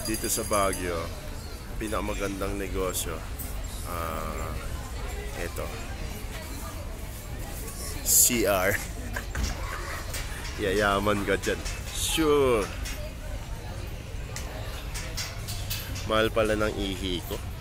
dito sa Baguio, pinakamagandang negosyo, ito, CR. Yayaman ka dyan, sure. Mahal pala ng ihi ko.